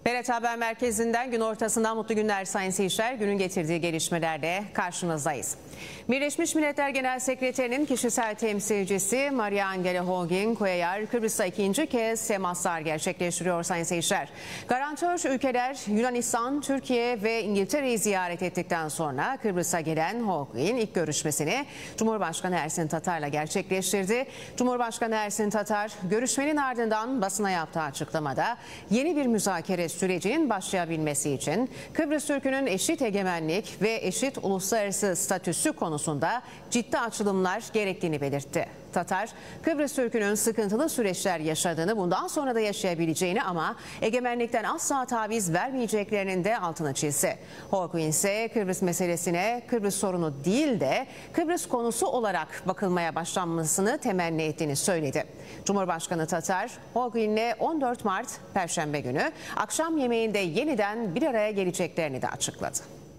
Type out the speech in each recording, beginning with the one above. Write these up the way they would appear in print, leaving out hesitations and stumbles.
BRT Haber Merkezi'nden gün ortasından mutlu günler sayın seyirciler. Günün getirdiği gelişmelerle karşınızdayız. Birleşmiş Milletler Genel Sekreterinin kişisel temsilcisi Maria Angela Holguin Cuellar Kıbrıs'ta ikinci kez temaslar gerçekleştiriyor sayın seyirciler. Garantör ülkeler Yunanistan, Türkiye ve İngiltere'yi ziyaret ettikten sonra Kıbrıs'a gelen Holguin ilk görüşmesini Cumhurbaşkanı Ersin Tatar'la gerçekleştirdi. Cumhurbaşkanı Ersin Tatar görüşmenin ardından basına yaptığı açıklamada yeni bir müzakere sürecinin başlayabilmesi için Kıbrıs Türk'ünün eşit egemenlik ve eşit uluslararası statüsü konusunda ciddi açılımlar gerektiğini belirtti. Tatar, Kıbrıs Türk'ünün sıkıntılı süreçler yaşadığını, bundan sonra da yaşayabileceğini ama egemenlikten asla taviz vermeyeceklerinin de altını çizdi. Holguin ise Kıbrıs meselesine Kıbrıs sorunu değil de Kıbrıs konusu olarak bakılmaya başlanmasını temenni ettiğini söyledi. Cumhurbaşkanı Tatar, Holguin'le 14 Mart Perşembe günü akşam yemeğinde yeniden bir araya geleceklerini de açıkladı.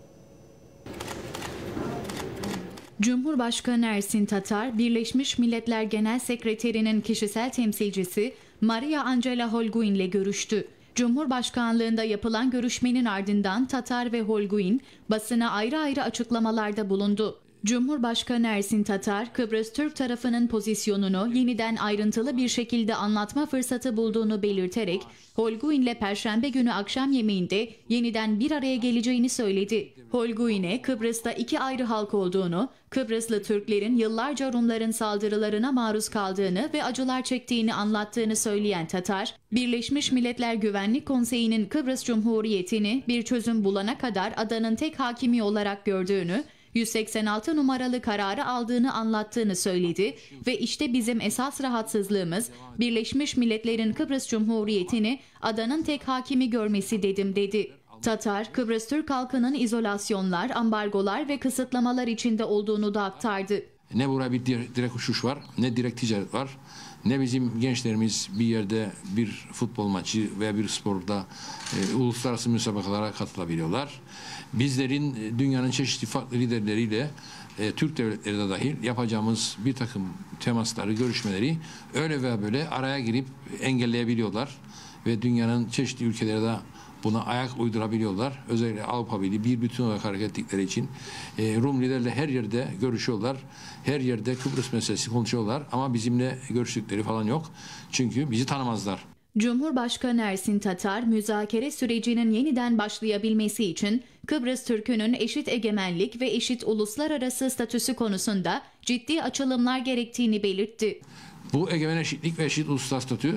Cumhurbaşkanı Ersin Tatar, Birleşmiş Milletler Genel Sekreterinin kişisel temsilcisi Maria Angela Holguin ile görüştü. Cumhurbaşkanlığında yapılan görüşmenin ardından Tatar ve Holguin basına ayrı ayrı açıklamalarda bulundu. Cumhurbaşkanı Ersin Tatar, Kıbrıs Türk tarafının pozisyonunu yeniden ayrıntılı bir şekilde anlatma fırsatı bulduğunu belirterek, Holguin'le Perşembe günü akşam yemeğinde yeniden bir araya geleceğini söyledi. Holguin'e Kıbrıs'ta iki ayrı halk olduğunu, Kıbrıslı Türklerin yıllarca Rumların saldırılarına maruz kaldığını ve acılar çektiğini anlattığını söyleyen Tatar, Birleşmiş Milletler Güvenlik Konseyi'nin Kıbrıs Cumhuriyeti'ni bir çözüm bulana kadar adanın tek hakimi olarak gördüğünü, 186 numaralı kararı aldığını anlattığını söyledi ve işte bizim esas rahatsızlığımız Birleşmiş Milletler'in Kıbrıs Cumhuriyeti'ni adanın tek hakimi görmesi dedi. Tatar, Kıbrıs Türk halkının izolasyonlar, ambargolar ve kısıtlamalar içinde olduğunu da aktardı. Ne burada bir direkt uçuş var, ne direkt ticaret var, ne bizim gençlerimiz bir yerde bir futbol maçı veya bir sporda uluslararası müsabakalara katılabiliyorlar. Bizlerin dünyanın çeşitli farklı liderleriyle Türk devletleri de dahil yapacağımız bir takım temasları, görüşmeleri öyle veya böyle araya girip engelleyebiliyorlar ve dünyanın çeşitli ülkeleri de buna ayak uydurabiliyorlar. Özellikle Avrupa Birliği bir bütün olarak hareket ettikleri için Rum liderle her yerde görüşüyorlar. Her yerde Kıbrıs meselesi konuşuyorlar ama bizimle görüştükleri falan yok. Çünkü bizi tanımazlar. Cumhurbaşkanı Ersin Tatar, müzakere sürecinin yeniden başlayabilmesi için Kıbrıs Türk'ünün eşit egemenlik ve eşit uluslararası statüsü konusunda ciddi açılımlar gerektiğini belirtti. Bu egemen eşitlik ve eşit uluslararası statü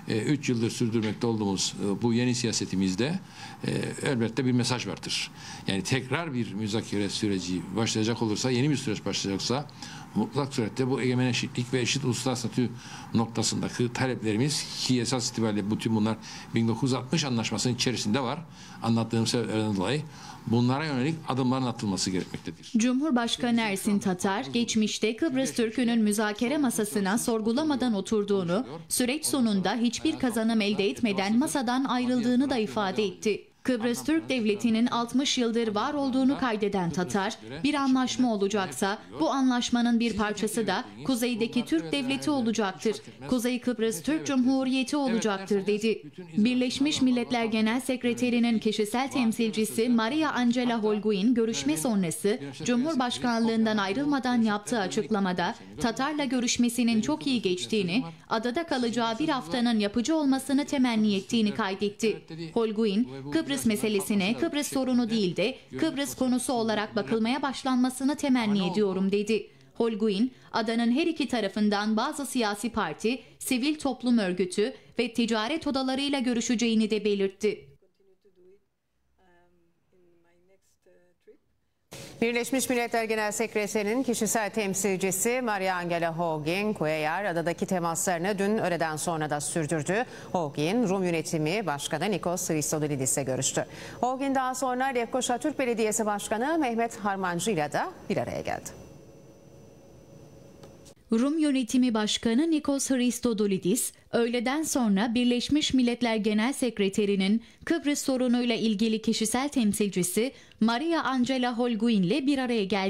3 yıldır sürdürmekte olduğumuz bu yeni siyasetimizde elbette bir mesaj vardır. Yani tekrar bir müzakere süreci başlayacak olursa, yeni bir süreç başlayacaksa mutlak surette bu egemen eşitlik ve eşit uluslararası statü noktasındaki taleplerimiz ki esas itibariyle bütün bunlar 1960 anlaşmasının içerisinde var. Anlattığım sebeplerden dolayı bunlara yönelik adımların atılması gerekmektedir. Cumhurbaşkanı Ersin Tatar, geçmişte Kıbrıs Türk'ünün müzakere masasına sorgulamadan oturduğunu, süreç sonunda hiçbir kazanım elde etmeden masadan ayrıldığını da ifade etti. Kıbrıs Türk Devleti'nin 60 yıldır var olduğunu kaydeden Tatar, bir anlaşma olacaksa bu anlaşmanın bir parçası da kuzeydeki Türk Devleti olacaktır. Kuzey Kıbrıs Türk Cumhuriyeti olacaktır dedi. Birleşmiş Milletler Genel Sekreterinin kişisel temsilcisi Maria Angela Holguin görüşme sonrası Cumhurbaşkanlığından ayrılmadan yaptığı açıklamada Tatar'la görüşmesinin çok iyi geçtiğini, adada kalacağı bir haftanın yapıcı olmasını temenni ettiğini kaydetti. Holguin, Kıbrıs meselesine Kıbrıs sorunu değil de Kıbrıs konusu olarak bakılmaya başlanmasını temenni ediyorum dedi. Holguin, adanın her iki tarafından bazı siyasi parti, sivil toplum örgütü ve ticaret odalarıyla görüşeceğini de belirtti. Birleşmiş Milletler Genel Sekreterinin kişisel temsilcisi Maria Angela Holguin Cuellar adadaki temaslarını dün öğleden sonra da sürdürdü. Holguin, Rum Yönetimi Başkanı Nikos Christodoulidis'le görüştü. Holguin daha sonra Lefkoşa Türk Belediyesi Başkanı Mehmet Harmancı ile de bir araya geldi. Rum Yönetimi Başkanı Nikos Christodoulidis, öğleden sonra Birleşmiş Milletler Genel Sekreterinin Kıbrıs sorunuyla ilgili kişisel temsilcisi Maria Angela Holguin ile bir araya geldi.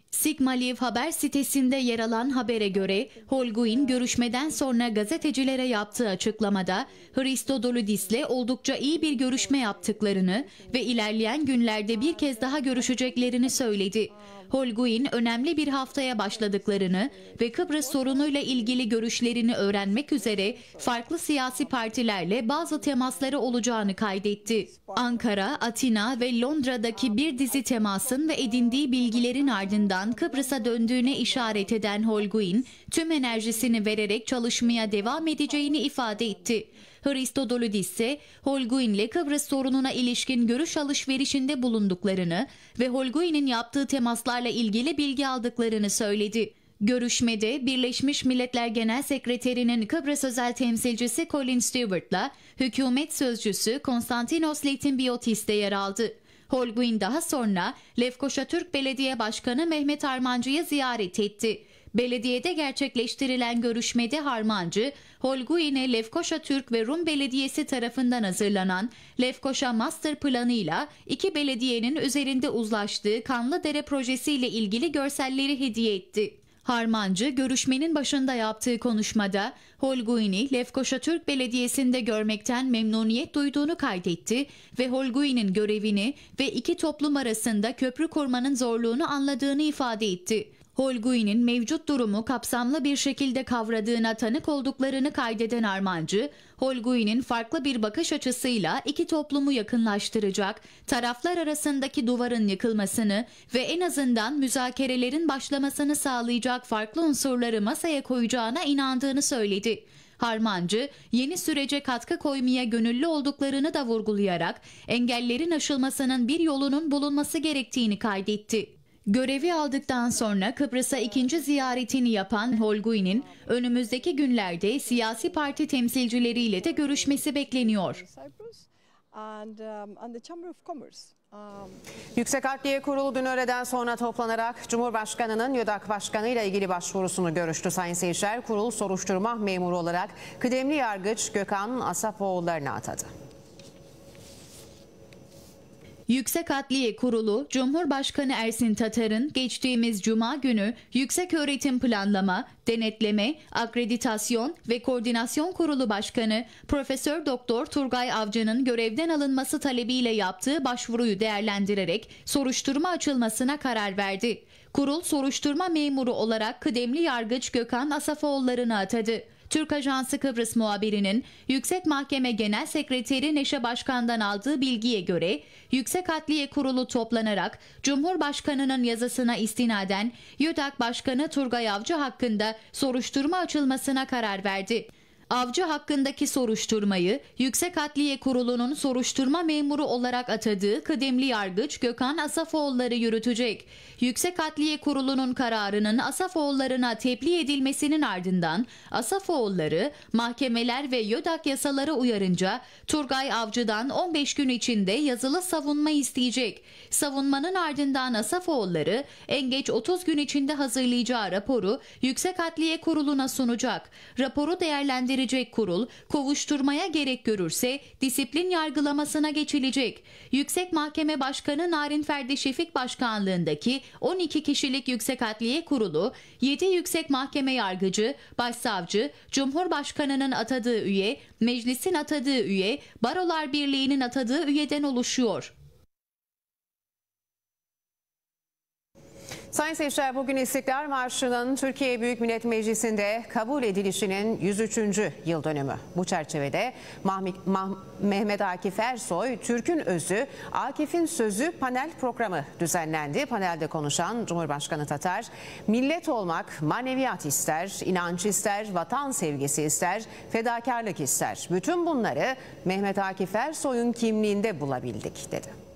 Sigma Live haber sitesinde yer alan habere göre Holguin görüşmeden sonra gazetecilere yaptığı açıklamada Christodoulidis'le oldukça iyi bir görüşme yaptıklarını ve ilerleyen günlerde bir kez daha görüşeceklerini söyledi. Holguin önemli bir haftaya başladıklarını ve Kıbrıs sorunuyla ilgili görüşlerini öğrenmek üzere farklı siyasi partilerle bazı temasları olacağını kaydetti. Ankara, Atina ve Londra'daki bir dizi temasın ve edindiği bilgilerin ardından Kıbrıs'a döndüğüne işaret eden Holguin, tüm enerjisini vererek çalışmaya devam edeceğini ifade etti. Christodoulidis ise Holguin'le Kıbrıs sorununa ilişkin görüş alışverişinde bulunduklarını ve Holguin'in yaptığı temaslarla ilgili bilgi aldıklarını söyledi. Görüşmede Birleşmiş Milletler Genel Sekreterinin Kıbrıs özel temsilcisi Colin Stewart'la hükümet sözcüsü Konstantinos Litinbiotis de yer aldı. Holguin daha sonra Lefkoşa Türk Belediye Başkanı Mehmet Harmancı'yı ziyaret etti. Belediyede gerçekleştirilen görüşmede Harmancı, Holguin'e Lefkoşa Türk ve Rum Belediyesi tarafından hazırlanan Lefkoşa Master Planı'yla iki belediyenin üzerinde uzlaştığı Kanlıdere projesiyle ilgili görselleri hediye etti. Harmancı, görüşmenin başında yaptığı konuşmada Holguin'i Lefkoşa Türk Belediyesi'nde görmekten memnuniyet duyduğunu kaydetti ve Holguin'in görevini ve iki toplum arasında köprü kurmanın zorluğunu anladığını ifade etti. Holguin'in mevcut durumu kapsamlı bir şekilde kavradığına tanık olduklarını kaydeden Harmancı, Holguin'in farklı bir bakış açısıyla iki toplumu yakınlaştıracak, taraflar arasındaki duvarın yıkılmasını ve en azından müzakerelerin başlamasını sağlayacak farklı unsurları masaya koyacağına inandığını söyledi. Harmancı, yeni sürece katkı koymaya gönüllü olduklarını da vurgulayarak engellerin aşılmasının bir yolunun bulunması gerektiğini kaydetti. Görevi aldıktan sonra Kıbrıs'a ikinci ziyaretini yapan Holguin'in önümüzdeki günlerde siyasi parti temsilcileriyle de görüşmesi bekleniyor. Yüksek Adliye Kurulu dün öğleden sonra toplanarak Cumhurbaşkanı'nın YÖDAK Başkanı ile ilgili başvurusunu görüştü. Sayın seyirciler, kurul soruşturma memuru olarak kıdemli yargıç Gökhan Asafoğulları'nı atadı. Yüksek Adliye Kurulu, Cumhurbaşkanı Ersin Tatar'ın geçtiğimiz Cuma günü Yükseköğretim Planlama, Denetleme, Akreditasyon ve Koordinasyon Kurulu Başkanı Profesör Doktor Turgay Avcı'nın görevden alınması talebiyle yaptığı başvuruyu değerlendirerek soruşturma açılmasına karar verdi. Kurul soruşturma memuru olarak kıdemli yargıç Gökhan Asafoğulları'nı atadı. Türk Ajansı Kıbrıs muhabirinin Yüksek Mahkeme Genel Sekreteri Neşe Başkan'dan aldığı bilgiye göre Yüksek Adliye Kurulu toplanarak Cumhurbaşkanı'nın yazısına istinaden YÖDAK Başkanı Turgay Avcı hakkında soruşturma açılmasına karar verdi. Avcı hakkındaki soruşturmayı Yüksek Adliye Kurulu'nun soruşturma memuru olarak atadığı kıdemli yargıç Gökhan Asafoğulları yürütecek. Yüksek Adliye Kurulu'nun kararının Asafoğulları'na tebliğ edilmesinin ardından Asafoğulları mahkemeler ve YÖDAK yasaları uyarınca Turgay Avcı'dan 15 gün içinde yazılı savunma isteyecek. Savunmanın ardından Asafoğulları en geç 30 gün içinde hazırlayacağı raporu Yüksek Adliye Kurulu'na sunacak. Raporu değerlendirecek kurul, kovuşturmaya gerek görürse disiplin yargılamasına geçilecek. Yüksek Mahkeme Başkanı Narin Ferdi Şefik Başkanlığındaki 12 kişilik Yüksek Adliye Kurulu, 7 Yüksek Mahkeme Yargıcı, Başsavcı, Cumhurbaşkanı'nın atadığı üye, Meclis'in atadığı üye, Barolar Birliği'nin atadığı üyeden oluşuyor. Sayın seyirciler, bugün İstiklal Marşı'nın Türkiye Büyük Millet Meclisi'nde kabul edilişinin 103. yıl dönümü. Bu çerçevede Mehmet Akif Ersoy, Türk'ün Özü, Akif'in Sözü panel programı düzenlendi. Panelde konuşan Cumhurbaşkanı Tatar, millet olmak maneviyat ister, inanç ister, vatan sevgisi ister, fedakarlık ister. Bütün bunları Mehmet Akif Ersoy'un kimliğinde bulabildik dedi.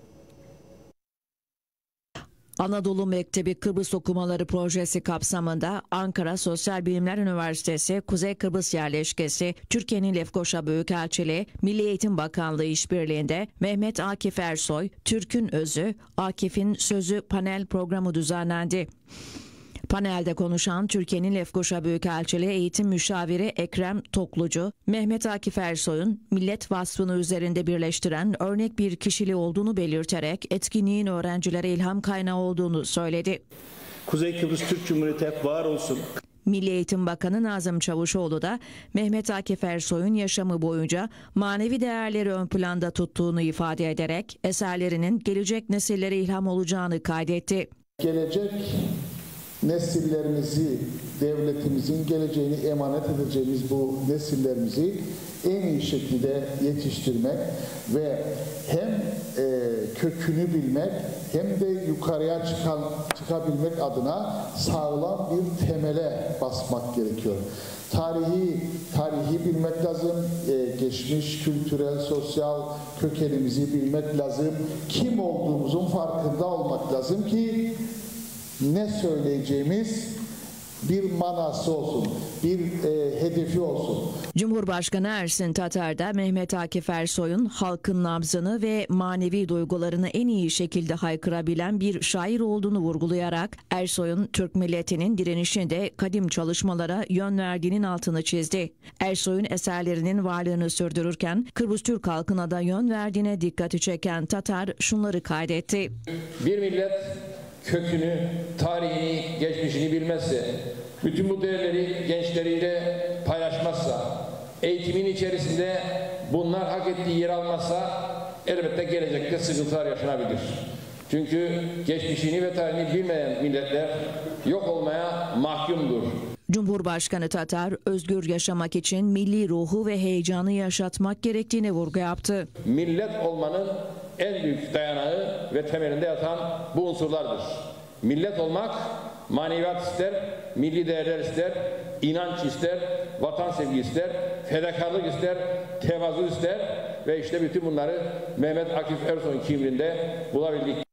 Anadolu Mektebi Kıbrıs Okumaları Projesi kapsamında Ankara Sosyal Bilimler Üniversitesi Kuzey Kıbrıs Yerleşkesi, Türkiye'nin Lefkoşa Büyükelçiliği, Milli Eğitim Bakanlığı işbirliğinde Mehmet Akif Ersoy, Türk'ün Özü, Akif'in Sözü panel programı düzenlendi. Panelde konuşan Türkiye'nin Lefkoşa Büyükelçiliği Eğitim Müşaviri Ekrem Toklucu, Mehmet Akif Ersoy'un millet vasfını üzerinde birleştiren örnek bir kişiliği olduğunu belirterek etkinliğin öğrencilere ilham kaynağı olduğunu söyledi. Kuzey Kıbrıs Türk Cumhuriyeti hep var olsun. Milli Eğitim Bakanı Nazım Çavuşoğlu da Mehmet Akif Ersoy'un yaşamı boyunca manevi değerleri ön planda tuttuğunu ifade ederek eserlerinin gelecek nesillere ilham olacağını kaydetti. Gelecek nesillerimizi, devletimizin geleceğini emanet edeceğimiz bu nesillerimizi en iyi şekilde yetiştirmek ve hem kökünü bilmek hem de yukarıya çıkabilmek adına sağlam bir temele basmak gerekiyor. Tarihi bilmek lazım, geçmiş kültürel, sosyal kökenimizi bilmek lazım. Kim olduğumuzun farkında olmak lazım ki ne söyleyeceğimiz bir manası olsun, bir hedefi olsun. Cumhurbaşkanı Ersin Tatar da Mehmet Akif Ersoy'un halkın nabzını ve manevi duygularını en iyi şekilde haykırabilen bir şair olduğunu vurgulayarak Ersoy'un Türk milletinin direnişinde kadim çalışmalara yön verdiğinin altını çizdi. Ersoy'un eserlerinin varlığını sürdürürken Kıbrıs Türk halkına da yön verdiğine dikkati çeken Tatar şunları kaydetti. Bir millet kökünü, tarihini, geçmişini bilmezse, bütün bu değerleri gençleriyle paylaşmazsa, eğitimin içerisinde bunlar hak ettiği yer almazsa elbette gelecekte sıkıntılar yaşanabilir. Çünkü geçmişini ve tarihini bilmeyen milletler yok olmaya mahkumdur. Cumhurbaşkanı Tatar, özgür yaşamak için milli ruhu ve heyecanı yaşatmak gerektiğine vurgu yaptı. Millet olmanın en büyük dayanağı ve temelinde yatan bu unsurlardır. Millet olmak maneviyat ister, milli değerler ister, inanç ister, vatan sevgi ister, fedakarlık ister, tevazu ister ve işte bütün bunları Mehmet Akif Ersoy'un kimliğinde bulabildik.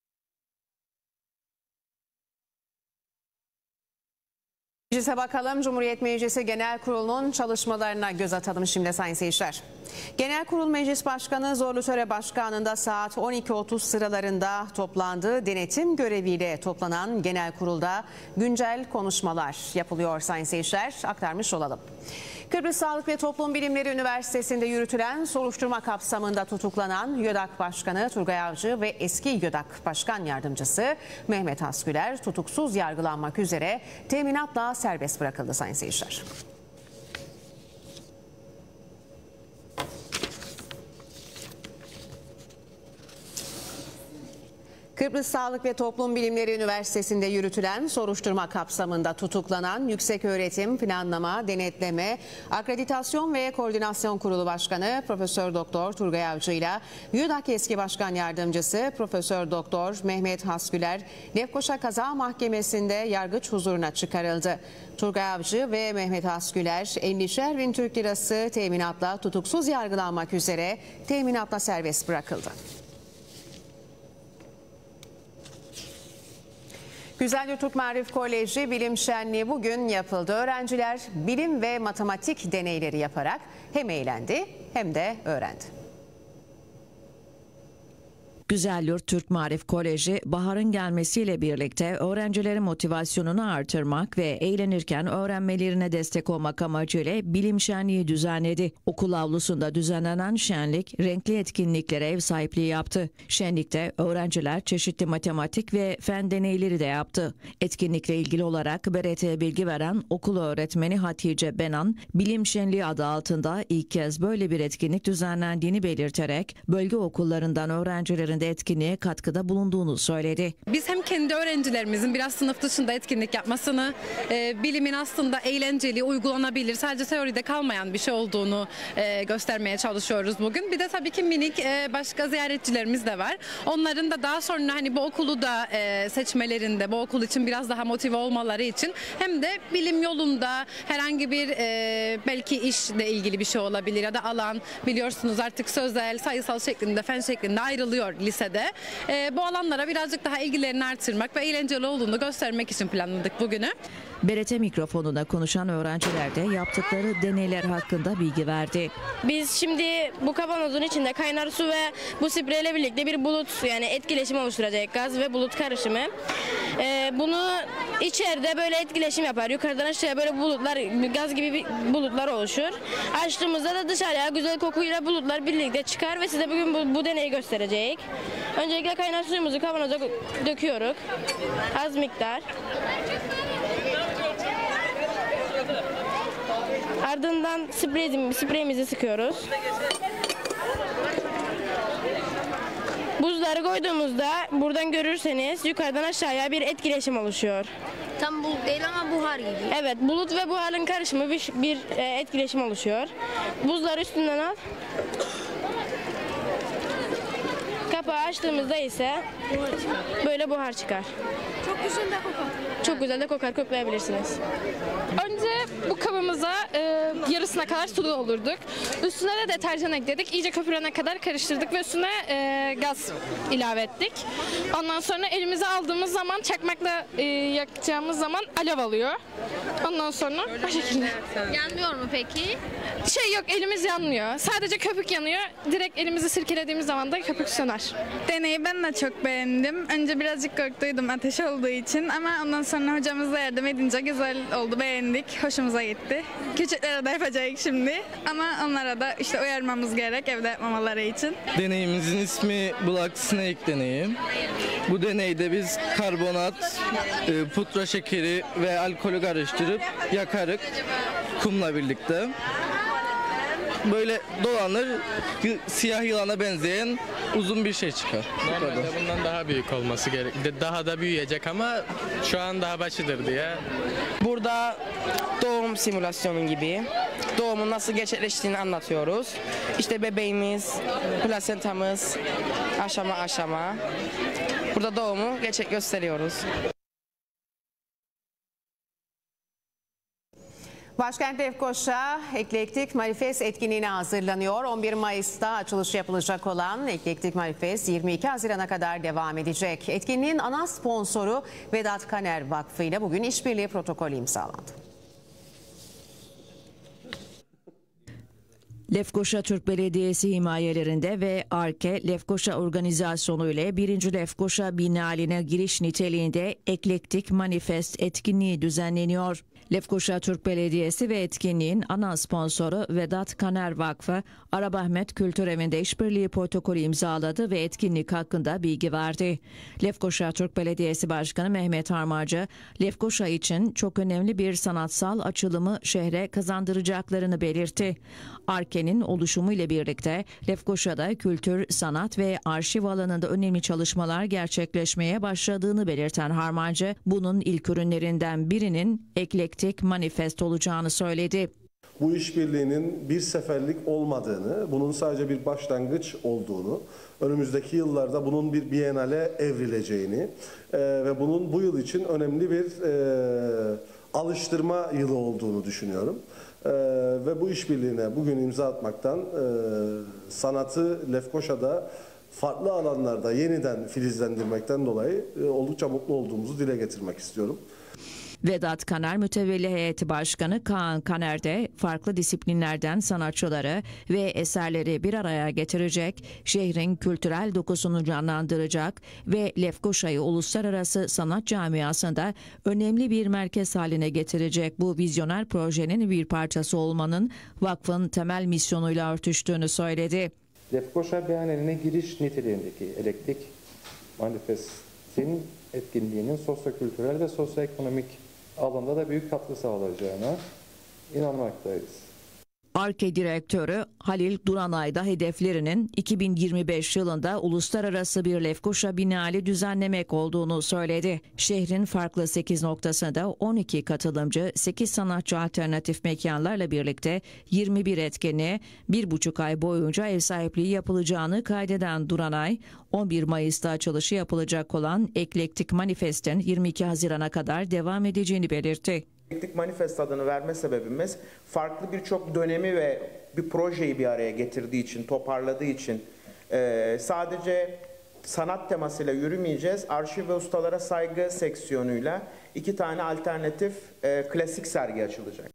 Meclise bakalım. Cumhuriyet Meclisi Genel Kurulu'nun çalışmalarına göz atalım şimdi sayın seyirciler. Genel Kurul Meclis Başkanı Zorlu Töre Başkanı'nda saat 12.30 sıralarında toplandığı denetim göreviyle toplanan Genel Kurul'da güncel konuşmalar yapılıyor sayın seyirciler. Aktarmış olalım. Kıbrıs Sağlık ve Toplum Bilimleri Üniversitesi'nde yürütülen soruşturma kapsamında tutuklanan YÖDAK Başkanı Turgay Avcı ve eski YÖDAK Başkan Yardımcısı Mehmet Hasgüler tutuksuz yargılanmak üzere teminatla serbest bırakıldı sayın seyirciler. Kıbrıs Sağlık ve Toplum Bilimleri Üniversitesi'nde yürütülen soruşturma kapsamında tutuklanan Yükseköğretim, Planlama, Denetleme, Akreditasyon ve Koordinasyon Kurulu Başkanı Profesör Doktor Turgay Avcı ile YÖDAK eski Başkan Yardımcısı Profesör Doktor Mehmet Hasgüler Lefkoşa Kaza Mahkemesi'nde yargıç huzuruna çıkarıldı. Turgay Avcı ve Mehmet Hasgüler 50'şer bin Türk lirası teminatla tutuksuz yargılanmak üzere teminatla serbest bırakıldı. Güzelyurt Türk Maarif Koleji Bilim Şenliği bugün yapıldı. Öğrenciler bilim ve matematik deneyleri yaparak hem eğlendi hem de öğrendi. Güzelyurt Türk Maarif Koleji baharın gelmesiyle birlikte öğrencilerin motivasyonunu artırmak ve eğlenirken öğrenmelerine destek olmak amacıyla bilim şenliği düzenledi. Okul avlusunda düzenlenen şenlik renkli etkinliklere ev sahipliği yaptı. Şenlikte öğrenciler çeşitli matematik ve fen deneyleri de yaptı. Etkinlikle ilgili olarak BRT'ye bilgi veren okul öğretmeni Hatice Benan, bilim şenliği adı altında ilk kez böyle bir etkinlik düzenlendiğini belirterek bölge okullarından öğrencilerin de etkinliğe katkıda bulunduğunu söyledi. Biz hem kendi öğrencilerimizin biraz sınıf dışında etkinlik yapmasını, bilimin aslında eğlenceli, uygulanabilir, sadece teoride kalmayan bir şey olduğunu göstermeye çalışıyoruz bugün. Bir de tabii ki minik başka ziyaretçilerimiz de var. Onların da daha sonra hani bu okulu da seçmelerinde, bu okul için biraz daha motive olmaları için hem de bilim yolunda herhangi bir belki işle ilgili bir şey olabilir ya da alan, biliyorsunuz artık sözel, sayısal şeklinde, fen şeklinde ayrılıyor lisede. Bu alanlara birazcık daha ilgilerini artırmak ve eğlenceli olduğunu göstermek için planladık bugünü. BRT mikrofonuna konuşan öğrenciler de yaptıkları deneyler hakkında bilgi verdi. Biz şimdi bu kavanozun içinde kaynar su ve bu spreyle birlikte bir bulut, yani etkileşim oluşturacak, gaz ve bulut karışımı. Bunu içeride böyle etkileşim yapar. Yukarıdan aşağıya böyle bulutlar, gaz gibi bulutlar oluşur. Açtığımızda da dışarıya güzel kokuyla bulutlar birlikte çıkar ve size bugün bu deneyi gösterecek. Öncelikle kaynar suyumuzu kavanoza döküyoruz. Az miktar. Ardından spreyimizi sıkıyoruz. Buzları koyduğumuzda buradan görürseniz yukarıdan aşağıya bir etkileşim oluşuyor. Tam bulut değil ama buhar gibi. Evet, bulut ve buharın karışımı bir etkileşim oluşuyor. Buzları üstünden al. Kapağı açtığımızda ise böyle buhar çıkar. Çok güzel de kokar. Çok güzel de kokar, koklayabilirsiniz. Önce bu kabımıza yarısına kadar su doldurduk. Üstüne de deterjan ekledik. İyice köpürene kadar karıştırdık ve üstüne gaz ilave ettik. Ondan sonra elimize aldığımız zaman, çakmakla yakacağımız zaman alev alıyor. Ondan sonra o şekilde. Yanmıyor mu peki? Yok, elimiz yanmıyor. Sadece köpük yanıyor. Direkt elimizi sirkelediğimiz zaman da köpük söner. Deneyi ben de çok beğendim. Önce birazcık korktuydum ateş olduğu için ama ondan sonra hocamız da yardım edince güzel oldu, beğendik, hoşumuza gitti. Küçüklere de yapacağız şimdi ama onlara da işte uyarmamız gerek evde yapmamaları için. Deneyimizin ismi Black Snake deneyi. Bu deneyde biz karbonat, pudra şekeri ve alkolü karıştırıp yakarık kumla birlikte. Böyle dolanır, siyah yılana benzeyen uzun bir şey çıkar. Normalde bundan daha büyük olması gerek. Daha da büyüyecek ama şu an daha başıdır diye. Burada doğum simülasyonu gibi doğumun nasıl gerçekleştiğini anlatıyoruz. İşte bebeğimiz, plasentamız aşama aşama. Burada doğumu gerçek gösteriyoruz. Başkent Lefkoşa Eklektik Manifest etkinliğine hazırlanıyor. 11 Mayıs'ta açılışı yapılacak olan Eklektik Manifest 22 Haziran'a kadar devam edecek. Etkinliğin ana sponsoru Vedat Kaner Vakfı ile bugün işbirliği protokolü imzalandı. Lefkoşa Türk Belediyesi himayelerinde ve ARKE Lefkoşa organizasyonu ile 1. Lefkoşa Bienali'ne giriş niteliğinde Eklektik Manifest etkinliği düzenleniyor. Lefkoşa Türk Belediyesi ve etkinliğin ana sponsoru Vedat Kaner Vakfı, Arabahmet Kültür Evi'nde işbirliği protokolü imzaladı ve etkinlik hakkında bilgi verdi. Lefkoşa Türk Belediyesi Başkanı Mehmet Harmacı, Lefkoşa için çok önemli bir sanatsal açılımı şehre kazandıracaklarını belirtti. ARKE'nin oluşumu ile birlikte Lefkoşa'da kültür, sanat ve arşiv alanında önemli çalışmalar gerçekleşmeye başladığını belirten Harmacı, bunun ilk ürünlerinden birinin Eklektik Manifest olacağını söyledi. Bu işbirliğinin bir seferlik olmadığını, bunun sadece bir başlangıç olduğunu, önümüzdeki yıllarda bunun bir bienale evrileceğini ve bunun bu yıl için önemli bir alıştırma yılı olduğunu düşünüyorum. Ve bu işbirliğine bugün imza atmaktan sanatı Lefkoşa'da farklı alanlarda yeniden filizlendirmekten dolayı oldukça mutlu olduğumuzu dile getirmek istiyorum. Vedat Kaner Mütevelli Heyeti Başkanı Kaan Kaner de farklı disiplinlerden sanatçıları ve eserleri bir araya getirecek, şehrin kültürel dokusunu canlandıracak ve Lefkoşa'yı uluslararası sanat camiasında önemli bir merkez haline getirecek bu vizyoner projenin bir parçası olmanın vakfın temel misyonuyla örtüştüğünü söyledi. Lefkoşa Bienali'ne giriş niteliğindeki Eklektik Manifest'in etkinliğinin sosyokültürel ve sosyoekonomik alanda da büyük katkı sağlayacağına inanmaktayız. ARKE Direktörü Halil Duranay da hedeflerinin 2025 yılında uluslararası bir Lefkoşa Bienali düzenlemek olduğunu söyledi. Şehrin farklı 8 noktasında 12 katılımcı, 8 sanatçı alternatif mekanlarla birlikte 21 etkinliğe 1,5 ay boyunca ev sahipliği yapılacağını kaydeden Duranay, 11 Mayıs'ta açılışı yapılacak olan Eklektik Manifest'in 22 Haziran'a kadar devam edeceğini belirtti. Eklektik Manifest adını verme sebebimiz farklı birçok dönemi ve bir projeyi bir araya getirdiği için, toparladığı için sadece sanat temasıyla yürümeyeceğiz. Arşiv ve ustalara saygı seksiyonuyla 2 tane alternatif klasik sergi açılacak.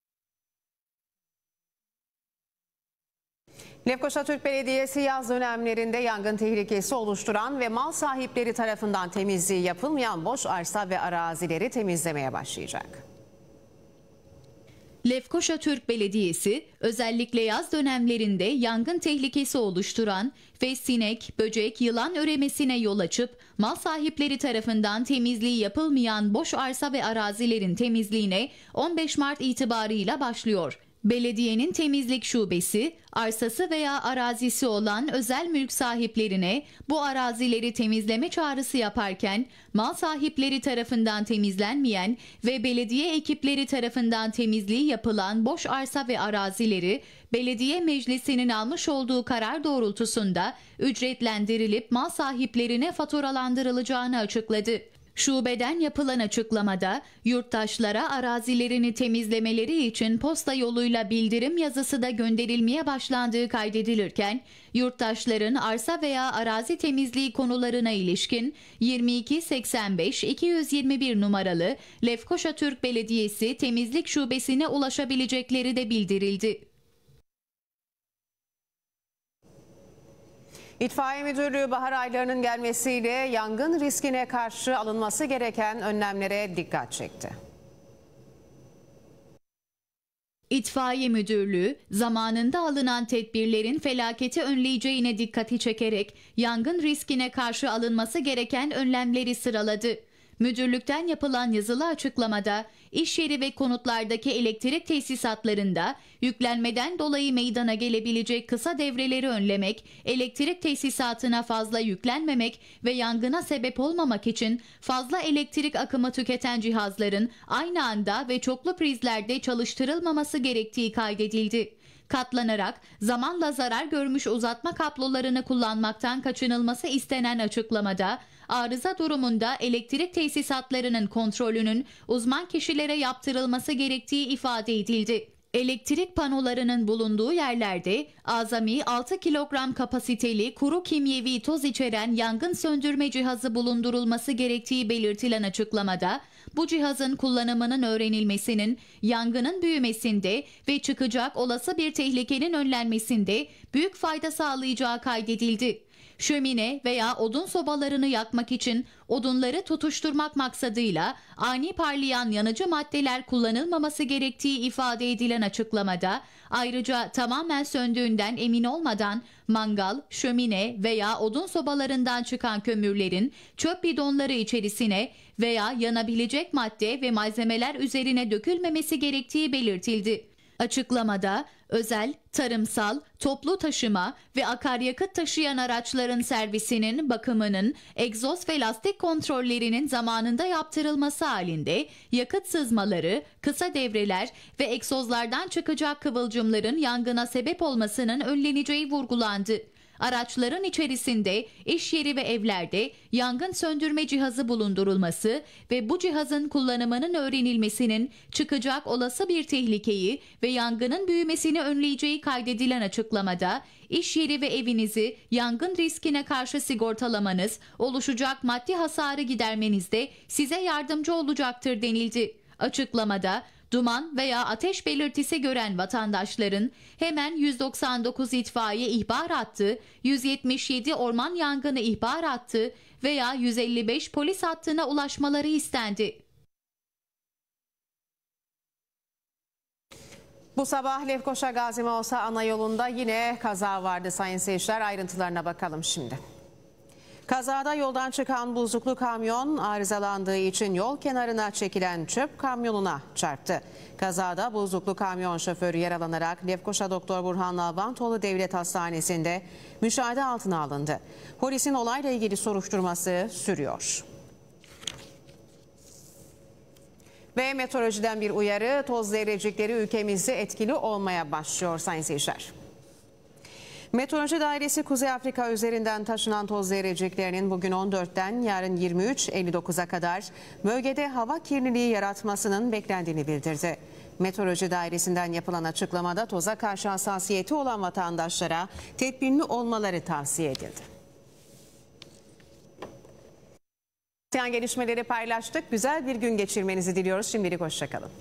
Lefkoşa Türk Belediyesi yaz dönemlerinde yangın tehlikesi oluşturan ve mal sahipleri tarafından temizliği yapılmayan boş arsa ve arazileri temizlemeye başlayacak. Lefkoşa Türk Belediyesi özellikle yaz dönemlerinde yangın tehlikesi oluşturan ve sinek, böcek, yılan üremesine yol açıp mal sahipleri tarafından temizliği yapılmayan boş arsa ve arazilerin temizliğine 15 Mart itibarıyla başlıyor. Belediyenin temizlik şubesi, arsası veya arazisi olan özel mülk sahiplerine bu arazileri temizleme çağrısı yaparken, mal sahipleri tarafından temizlenmeyen ve belediye ekipleri tarafından temizliği yapılan boş arsa ve arazileri, belediye meclisinin almış olduğu karar doğrultusunda ücretlendirilip mal sahiplerine faturalandırılacağını açıkladı. Şubeden yapılan açıklamada yurttaşlara arazilerini temizlemeleri için posta yoluyla bildirim yazısı da gönderilmeye başlandığı kaydedilirken, yurttaşların arsa veya arazi temizliği konularına ilişkin 2285-221 numaralı Lefkoşa Türk Belediyesi Temizlik Şubesi'ne ulaşabilecekleri de bildirildi. İtfaiye Müdürlüğü bahar aylarının gelmesiyle yangın riskine karşı alınması gereken önlemlere dikkat çekti. İtfaiye Müdürlüğü zamanında alınan tedbirlerin felaketi önleyeceğine dikkati çekerek yangın riskine karşı alınması gereken önlemleri sıraladı. Müdürlükten yapılan yazılı açıklamada iş yeri ve konutlardaki elektrik tesisatlarında yüklenmeden dolayı meydana gelebilecek kısa devreleri önlemek, elektrik tesisatına fazla yüklenmemek ve yangına sebep olmamak için fazla elektrik akımı tüketen cihazların aynı anda ve çoklu prizlerde çalıştırılmaması gerektiği kaydedildi. Katlanarak zamanla zarar görmüş uzatma kablolarını kullanmaktan kaçınılması istenen açıklamada, arıza durumunda elektrik tesisatlarının kontrolünün uzman kişilere yaptırılması gerektiği ifade edildi. Elektrik panolarının bulunduğu yerlerde azami 6 kilogram kapasiteli kuru kimyevi toz içeren yangın söndürme cihazı bulundurulması gerektiği belirtilen açıklamada, bu cihazın kullanımının öğrenilmesinin yangının büyümesinde ve çıkacak olası bir tehlikenin önlenmesinde büyük fayda sağlayacağı kaydedildi. Şömine veya odun sobalarını yakmak için odunları tutuşturmak maksadıyla ani parlayan yanıcı maddeler kullanılmaması gerektiği ifade edilen açıklamada, ayrıca tamamen söndüğünden emin olmadan mangal, şömine veya odun sobalarından çıkan kömürlerin çöp bidonları içerisine veya yanabilecek madde ve malzemeler üzerine dökülmemesi gerektiği belirtildi. Açıklamada özel, tarımsal, toplu taşıma ve akaryakıt taşıyan araçların servisinin, bakımının, egzoz ve lastik kontrollerinin zamanında yaptırılması halinde yakıt sızmaları, kısa devreler ve egzozlardan çıkacak kıvılcımların yangına sebep olmasının önleneceği vurgulandı. Araçların içerisinde iş yeri ve evlerde yangın söndürme cihazı bulundurulması ve bu cihazın kullanımının öğrenilmesinin çıkacak olası bir tehlikeyi ve yangının büyümesini önleyeceği kaydedilen açıklamada, iş yeri ve evinizi yangın riskine karşı sigortalamanız, oluşacak maddi hasarı gidermenizde size yardımcı olacaktır denildi. Açıklamada, duman veya ateş belirtisi gören vatandaşların hemen 199 itfaiye ihbar hattı, 177 orman yangını ihbar hattı veya 155 polis hattına ulaşmaları istendi. Bu sabah Lefkoşa Gazi Mausa ana yolunda yine kaza vardı sayın seyirciler. Ayrıntılarına bakalım şimdi. Kazada yoldan çıkan buzluklu kamyon arızalandığı için yol kenarına çekilen çöp kamyonuna çarptı. Kazada buzluklu kamyon şoförü yaralanarak Lefkoşa Doktor Burhan Nalbantoğlu Devlet Hastanesi'nde müşahede altına alındı. Polisin olayla ilgili soruşturması sürüyor. Ve meteorolojiden bir uyarı, toz zerrecikleri ülkemizde etkili olmaya başlıyor sayın seyirciler. Meteoroloji Dairesi Kuzey Afrika üzerinden taşınan toz zerreciklerinin bugün 14'ten yarın 23.59'a kadar bölgede hava kirliliği yaratmasının beklendiğini bildirdi. Meteoroloji Dairesi'nden yapılan açıklamada toza karşı hassasiyeti olan vatandaşlara tedbirli olmaları tavsiye edildi. yansıyan gelişmeleri paylaştık. Güzel bir gün geçirmenizi diliyoruz. Şimdilik hoşçakalın.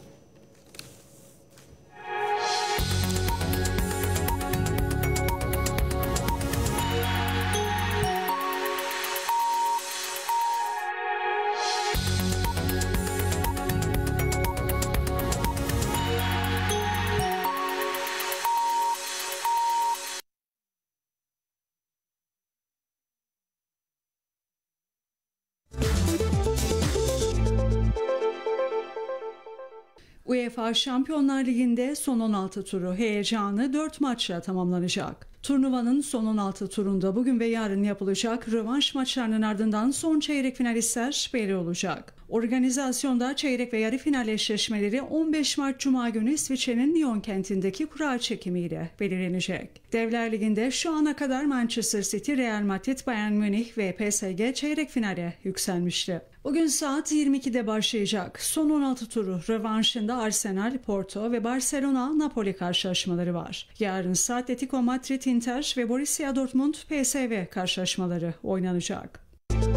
UEFA Şampiyonlar Ligi'nde son 16 turu heyecanı 4 maçla tamamlanacak. Turnuvanın son 16 turunda bugün ve yarın yapılacak rövanş maçlarının ardından son çeyrek finalistler belli olacak. Organizasyonda çeyrek ve yarı final eşleşmeleri 15 Mart Cuma günü İsviçre'nin Lyon kentindeki kura çekimiyle belirlenecek. Devler Ligi'nde şu ana kadar Manchester City, Real Madrid, Bayern Münih ve PSG çeyrek finale yükselmişti. Bugün saat 22'de başlayacak son 16 turu rövanşında Arsenal, Porto ve Barcelona, Napoli karşılaşmaları var. Yarın Atletico Madrid, Inter ve Borussia Dortmund, PSV karşılaşmaları oynanacak.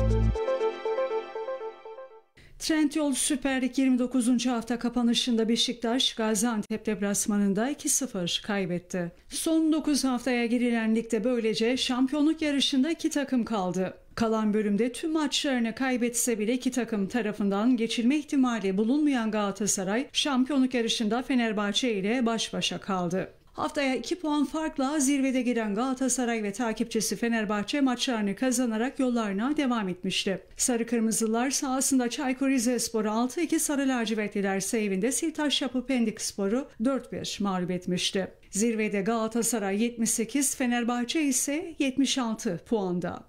Trendyol Süper Lig 29. hafta kapanışında Beşiktaş, Gaziantep deplasmanında 2-0 kaybetti. Son 9 haftaya girilen ligde böylece şampiyonluk yarışında 2 takım kaldı. Kalan bölümde tüm maçlarını kaybetse bile 2 takım tarafından geçilme ihtimali bulunmayan Galatasaray, şampiyonluk yarışında Fenerbahçe ile baş başa kaldı. Haftaya 2 puan farkla zirvede giren Galatasaray ve takipçisi Fenerbahçe maçlarını kazanarak yollarına devam etmişti. Sarı Kırmızılar sahasında Çaykur Rizespor'u 6-2, Sarı Lacivertliler ise evinde Sivtaşyapı Pendikspor'u 4-1 mağlup etmişti. Zirvede Galatasaray 78, Fenerbahçe ise 76 puanda.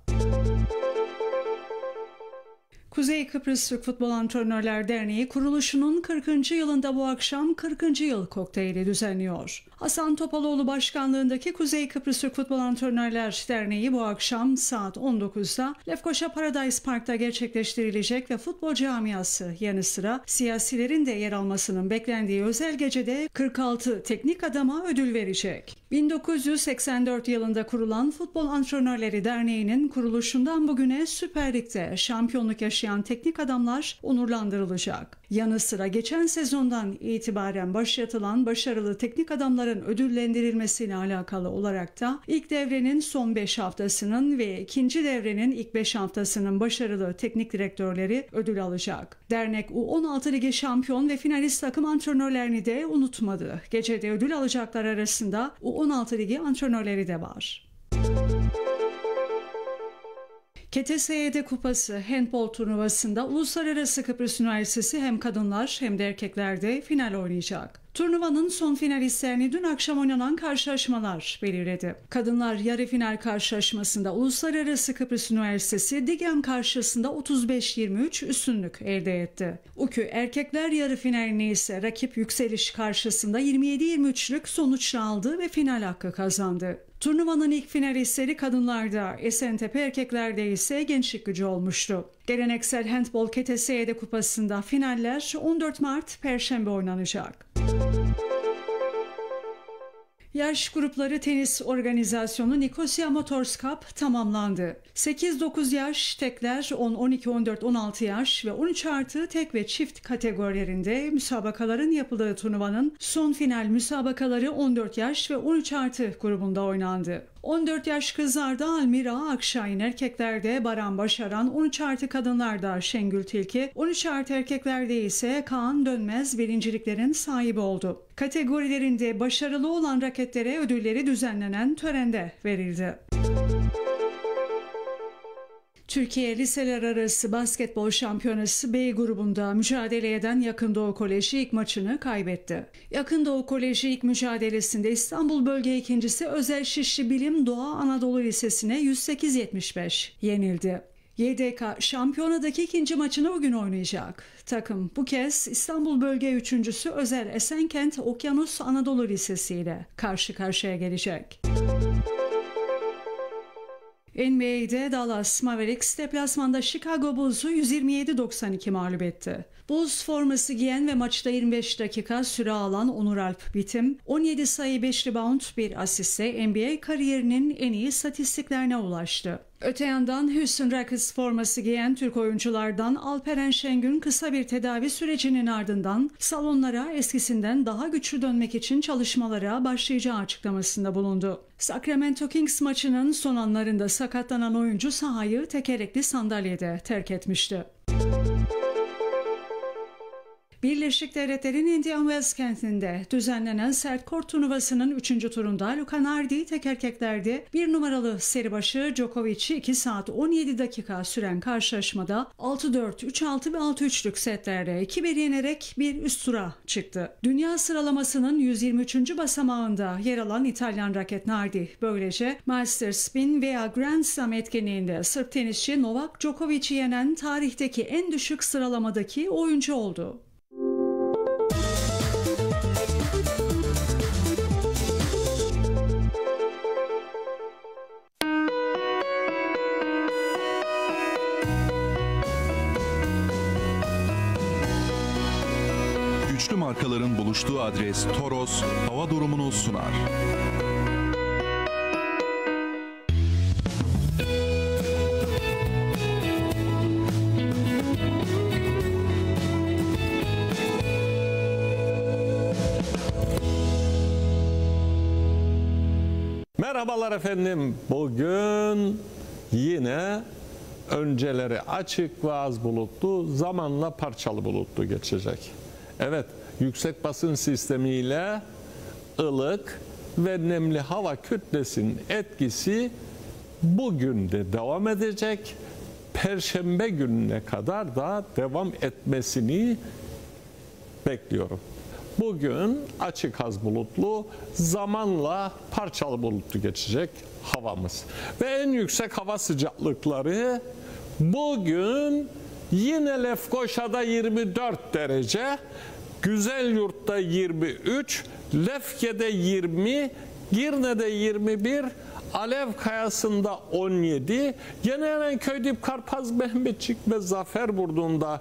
Kuzey Kıbrıs Türk Futbol Antrenörler Derneği kuruluşunun 40. yılında bu akşam 40. yıl kokteyli düzenliyor. Hasan Topaloğlu başkanlığındaki Kuzey Kıbrıs Türk Futbol Antrenörler Derneği bu akşam saat 19'da Lefkoşa Paradise Park'ta gerçekleştirilecek ve futbol camiası yanı sıra siyasilerin de yer almasının beklendiği özel gecede 46 teknik adama ödül verecek. 1984 yılında kurulan Futbol Antrenörleri Derneği'nin kuruluşundan bugüne Süper Lig'de şampiyonluk yaşayan teknik adamlar onurlandırılacak. Yanı sıra geçen sezondan itibaren başlatılan başarılı teknik adamların ödüllendirilmesiyle alakalı olarak da ilk devrenin son 5 haftasının ve ikinci devrenin ilk 5 haftasının başarılı teknik direktörleri ödül alacak. Dernek U16 Ligi şampiyon ve finalist takım antrenörlerini de unutmadı. Gecede ödül alacaklar arasında U16 Ligi antrenörleri de var. KTSYD Kupası handbol turnuvasında Uluslararası Kıbrıs Üniversitesi hem kadınlar hem de erkeklerde final oynayacak. Turnuvanın son finalistlerini dün akşam oynanan karşılaşmalar belirledi. Kadınlar yarı final karşılaşmasında Uluslararası Kıbrıs Üniversitesi Digem karşısında 35-23 üstünlük elde etti. UKÜ erkekler yarı finalini ise rakip Yükseliş karşısında 27-23'lük sonuçla aldı ve final hakkı kazandı. Turnuvanın ilk finalistleri kadınlarda, Esentepe erkeklerde ise Gençlik Gücü olmuştu. Geleneksel handbol KTSYD Kupası'nda finaller 14 Mart Perşembe oynanacak. Yaş grupları tenis organizasyonu Nicosia Motors Cup tamamlandı. 8-9 yaş tekler, 10-12-14-16 yaş ve 13+ tek ve çift kategorilerinde müsabakaların yapıldığı turnuvanın son final müsabakaları 14 yaş ve 13+ grubunda oynandı. 14 yaş kızlarda Almira Akşahin, erkeklerde Baran Başaran, 13+ kadınlarda Şengül Tilki, 13+ erkeklerde ise Kaan Dönmez birinciliklerin sahibi oldu. Kategorilerinde başarılı olan raketlere ödülleri düzenlenen törende verildi. Türkiye Liseler Arası Basketbol Şampiyonası B grubunda mücadele eden Yakın Doğu Koleji ilk maçını kaybetti. Yakın Doğu Koleji ilk mücadelesinde İstanbul Bölge İkincisi Özel Şişli Bilim Doğa Anadolu Lisesi'ne 108-75 yenildi. YDK şampiyonadaki ikinci maçını bugün oynayacak. Takım bu kez İstanbul Bölge Üçüncüsü Özel Esenkent Okyanus Anadolu Lisesi ile karşı karşıya gelecek. NBA'de Dallas Mavericks deplasmanda Chicago Bulls'u 127-92 mağlup etti. Bulls forması giyen ve maçta 25 dakika süre alan Onur Alp Bitim, 17 sayı 5 rebound 1 asiste NBA kariyerinin en iyi istatistiklerine ulaştı. Öte yandan Houston Rockets forması giyen Türk oyunculardan Alperen Şengün kısa bir tedavi sürecinin ardından salonlara eskisinden daha güçlü dönmek için çalışmalara başlayacağı açıklamasında bulundu. Sacramento Kings maçının son anlarında sakatlanan oyuncu sahayı tekerlekli sandalyede terk etmişti. Birleşik Devletler'in Indian Wells kentinde düzenlenen sert kort turnuvasının 3. turunda Luka Nardi tek erkeklerde 1 numaralı seri başı Djokovic'i 2 saat 17 dakika süren karşılaşmada 6-4, 3-6 ve 6-3'lük setlerde 2-1 yenerek bir üst tura çıktı. Dünya sıralamasının 123. basamağında yer alan İtalyan raket Nardi böylece Masters Spin veya Grand Slam etkinliğinde Sırp tenisçi Novak Djokovic'i yenen tarihteki en düşük sıralamadaki oyuncu oldu. Güçlü markaların buluştuğu adres Toros hava durumunu sunar. Merhabalar efendim. Bugün yine önceleri açık ve az bulutlu, zamanla parçalı bulutlu geçecek. Evet, yüksek basınç sistemiyle ılık ve nemli hava kütlesinin etkisi bugün de devam edecek. Perşembe gününe kadar da devam etmesini bekliyorum. Bugün açık az bulutlu, zamanla parçalı bulutlu geçecek havamız. Ve en yüksek hava sıcaklıkları bugün yine Lefkoşa'da 24 derece, Güzelyurt'ta 23, Lefke'de 20, Girne'de 21, Alevkayası'nda 17, yine Erenköy, Dipkarpaz, Mehmetçik ve Zaferburnu'nda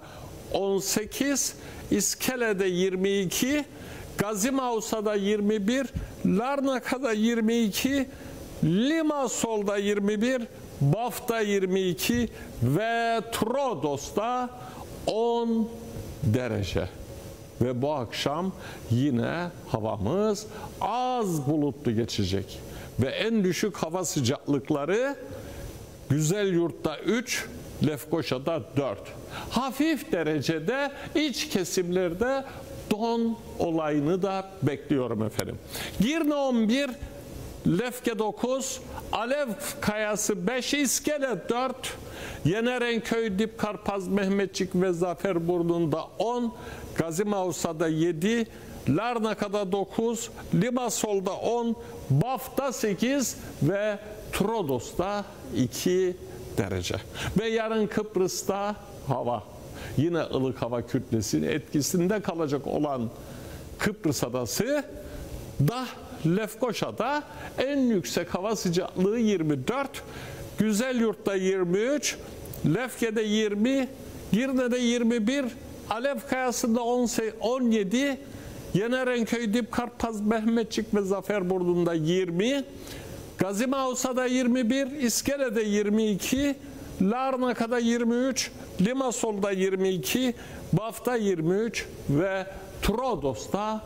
18, İskele'de 22, Gazimausa'da 21, Larnaka'da 22, Limassol'da 21, Baf'ta 22 ve Trodos'ta 10 derece. Ve bu akşam yine havamız az bulutlu geçecek. Ve en düşük hava sıcaklıkları Güzelyurt'ta 3, Lefkoşa'da 4. Hafif derecede iç kesimlerde don olayını da bekliyorum efendim. Girne 11, Lefke 9, Alevkayası 5, İskele 4, Yenerenköy, Dipkarpaz, Mehmetçik ve Zaferburnu'nda 10, Gazimausa'da 7, Larnaka'da 9, Limassol'da 10, Baf'ta 8 ve Trodos'ta 2 derece. Ve yarın Kıbrıs'ta hava yine ılık hava kütlesinin etkisinde kalacak olan Kıbrıs adası da Lefkoşa'da en yüksek hava sıcaklığı 24, Güzelyurt'ta 23, Lefke'de 20, Girne'de 21, Alevkayası'nda 17, Yenerenköy, Dipkarpaz, Mehmetçik ve Zaferburnu'nda 20, Gazimausa'da 21, İskele'de 22, Larnaka'da 23, Limassol'da 22, Baf'ta 23 ve Trodos'ta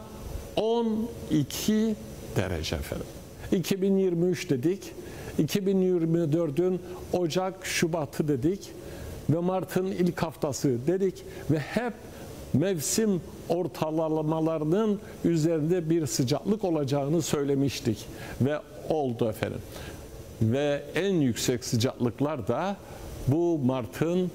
12 derece efendim. 2023 dedik, 2024'ün Ocak, Şubat'ı dedik ve Mart'ın ilk haftası dedik ve hep mevsim ortalamalarının üzerinde bir sıcaklık olacağını söylemiştik ve oldu efendim. Ve en yüksek sıcaklıklar da bu Mart'ın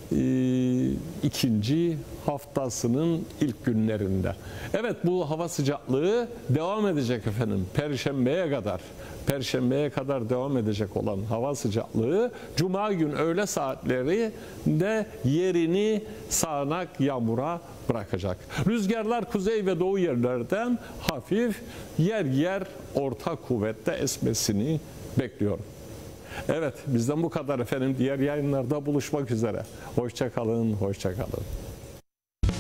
ikinci haftasının ilk günlerinde. Evet, bu hava sıcaklığı devam edecek efendim. Perşembeye kadar devam edecek olan hava sıcaklığı Cuma gün öğle saatlerinde yerini sağanak yağmura bırakacak. Rüzgarlar kuzey ve doğu yerlerden hafif, yer yer orta kuvvette esmesini bekliyorum. Evet, bizden bu kadar efendim. Diğer yayınlarda buluşmak üzere. Hoşça kalın, hoşça kalın.